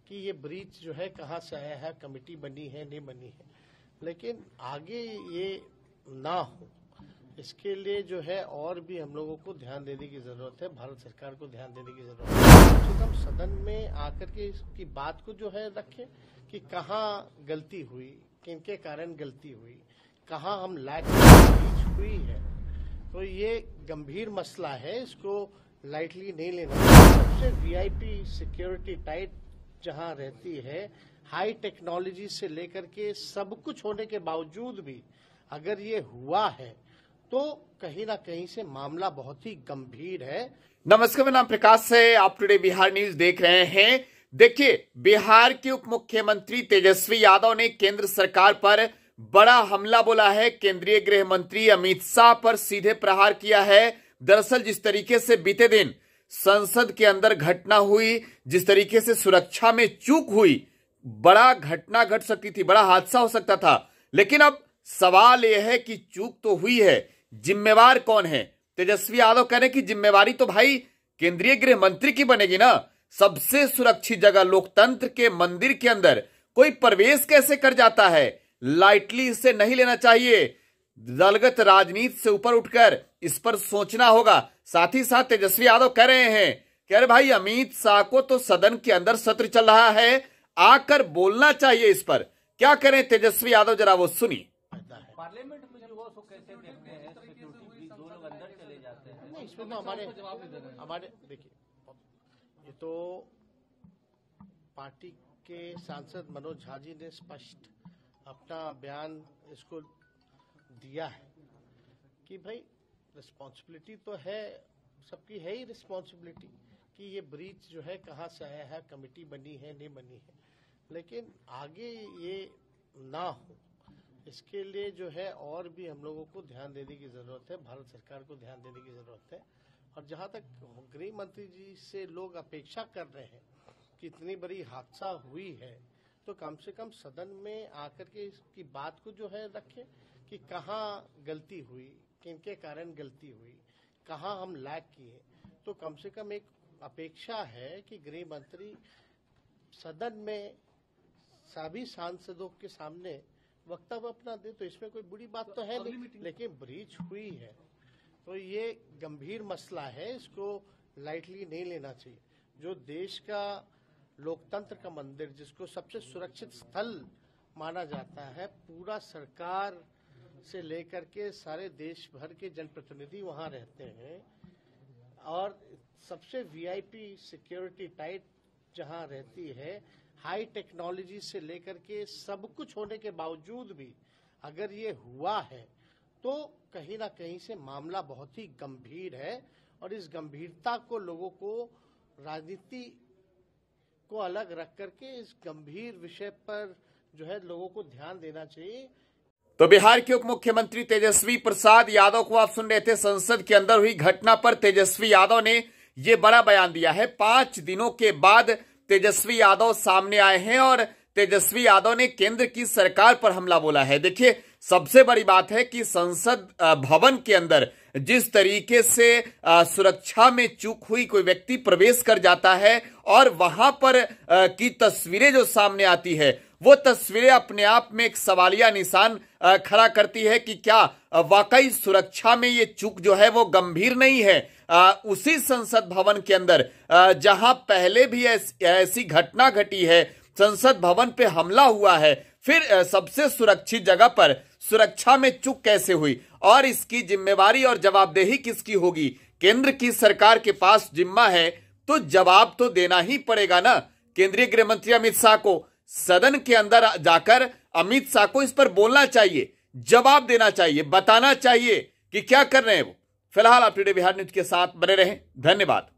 कि ये ब्रीच जो है कहाँ से आया है, कमेटी बनी है नहीं बनी है, लेकिन आगे ये ना हो इसके लिए जो है और भी हम लोगों को ध्यान देने की जरूरत है, भारत सरकार को ध्यान देने की जरूरत है। कम से कम सदन में आकर के इसकी बात को जो है रखें कि कहाँ गलती हुई, किनके कारण गलती हुई, कहाँ हम लैक हुई है। तो ये गंभीर मसला है, इसको लाइटली नहीं लेना। सबसे वीआईपी सिक्योरिटी टाइट जहां रहती है, हाई टेक्नोलॉजी से लेकर के सब कुछ होने के बावजूद भी अगर ये हुआ है तो कहीं ना कहीं से मामला बहुत ही गंभीर है। नमस्कार, मेरा नाम प्रकाश है, आप टुडे बिहार न्यूज देख रहे हैं। देखिए, बिहार के उप मुख्यमंत्री तेजस्वी यादव ने केंद्र सरकार पर बड़ा हमला बोला है। केंद्रीय गृह मंत्री अमित शाह पर सीधे प्रहार किया है। दरअसल जिस तरीके से बीते दिन संसद के अंदर घटना हुई, जिस तरीके से सुरक्षा में चूक हुई, बड़ा घटना घट सकती थी, बड़ा हादसा हो सकता था। लेकिन अब सवाल यह है कि चूक तो हुई है, जिम्मेवार कौन है? तेजस्वी यादव कह रहे हैं कि जिम्मेवारी तो भाई केंद्रीय गृह मंत्री की बनेगी ना। सबसे सुरक्षित जगह लोकतंत्र के मंदिर के अंदर कोई प्रवेश कैसे कर जाता है? लाइटली इसे नहीं लेना चाहिए। दलगत राजनीति से ऊपर उठकर इस पर सोचना होगा। साथ ही साथ तेजस्वी यादव कह रहे हैं कि अरे भाई, अमित शाह को तो सदन के अंदर सत्र चल रहा है, आकर बोलना चाहिए इस पर। क्या करें तेजस्वी यादव, जरा वो सुनिए। पार्लियामेंट में जो वो कैसे देखते हैं, सिक्योरिटी दो लोग अंदर चले जाते हैं। नहीं, इसमें तो हमारे देखिए, ये तो पार्टी के सांसद मनोज झा जी ने स्पष्ट अपना बयान इसको दिया है कि भाई रिस्पॉन्सिबिलिटी तो है, सबकी है ही रिस्पॉन्सिबिलिटी कि ये ब्रीच जो है कहाँ से आया है, कमेटी बनी है नहीं बनी है, लेकिन आगे ये ना हो इसके लिए जो है और भी हम लोगों को ध्यान देने की जरूरत है, भारत सरकार को ध्यान देने की जरूरत है। और जहां तक गृह मंत्री जी से लोग अपेक्षा कर रहे हैं कि इतनी बड़ी हादसा हुई है तो कम से कम सदन में आकर के इसकी बात को जो है रखें कि कहाँ गलती हुई, किनके कारण गलती हुई, कहाँ हम लैक किए। तो कम से कम एक अपेक्षा है कि गृह मंत्री सदन में सभी सांसदों के सामने वक्तव्य अपना दे, तो इसमें कोई बुरी बात तो है नहीं, लेकिन ब्रीच हुई है तो ये गंभीर मसला है, इसको लाइटली नहीं लेना चाहिए। जो देश का लोकतंत्र का मंदिर, जिसको सबसे सुरक्षित स्थल माना जाता है, पूरा सरकार से लेकर के सारे देश भर के जनप्रतिनिधि वहां रहते हैं और सबसे वीआईपी सिक्योरिटी टाइट जहां रहती है, हाई टेक्नोलॉजी से लेकर के सब कुछ होने के बावजूद भी अगर ये हुआ है तो कहीं ना कहीं से मामला बहुत ही गंभीर है। और इस गंभीरता को लोगों को राजनीति को अलग रख करके इस गंभीर विषय पर जो है लोगों को ध्यान देना चाहिए। तो बिहार के उप मुख्यमंत्री तेजस्वी प्रसाद यादव को आप सुन रहे थे। संसद के अंदर हुई घटना पर तेजस्वी यादव ने ये बड़ा बयान दिया है। 5 दिनों के बाद तेजस्वी यादव सामने आए हैं और तेजस्वी यादव ने केंद्र की सरकार पर हमला बोला है। देखिए, सबसे बड़ी बात है कि संसद भवन के अंदर जिस तरीके से सुरक्षा में चूक हुई, कोई व्यक्ति प्रवेश कर जाता है और वहां पर की तस्वीरें जो सामने आती है, वो तस्वीरें अपने आप में एक सवालिया निशान खड़ा करती है कि क्या वाकई सुरक्षा में ये चूक जो है वो गंभीर नहीं है। उसी संसद भवन के अंदर जहां पहले भी ऐसी घटना घटी है, संसद भवन पे हमला हुआ है, फिर सबसे सुरक्षित जगह पर सुरक्षा में चूक कैसे हुई और इसकी जिम्मेवारी और जवाबदेही किसकी होगी? केंद्र की सरकार के पास जिम्मा है तो जवाब तो देना ही पड़ेगा ना। केंद्रीय गृह मंत्री अमित शाह को सदन के अंदर जाकर अमित शाह को इस पर बोलना चाहिए, जवाब देना चाहिए, बताना चाहिए कि क्या कर रहे हैं वो। फिलहाल आप टुडे बिहार न्यूज के साथ बने रहें। धन्यवाद।